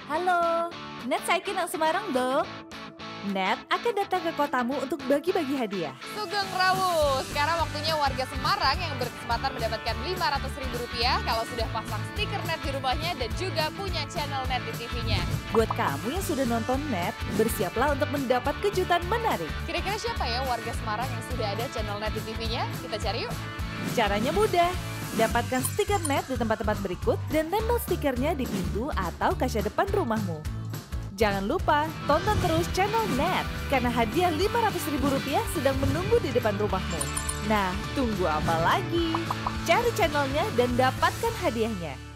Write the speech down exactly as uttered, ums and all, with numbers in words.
Halo, Net Saikin ng Semarang dong. Net akan datang ke kotamu untuk bagi-bagi hadiah. Sugeng Rawu, sekarang waktunya warga Semarang yang berkesempatan mendapatkan lima ratus ribu rupiah kalau sudah pasang stiker Net di rumahnya dan juga punya channel Net di T V-nya. Buat kamu yang sudah nonton Net, bersiaplah untuk mendapat kejutan menarik. Kira-kira siapa ya warga Semarang yang sudah ada channel Net di T V-nya? Kita cari yuk. Caranya mudah. Dapatkan stiker Net di tempat-tempat berikut dan tempel stikernya di pintu atau kaca depan rumahmu. Jangan lupa tonton terus channel Net karena hadiah lima ratus ribu rupiah sedang menunggu di depan rumahmu. Nah, tunggu apa lagi? Cari channelnya dan dapatkan hadiahnya.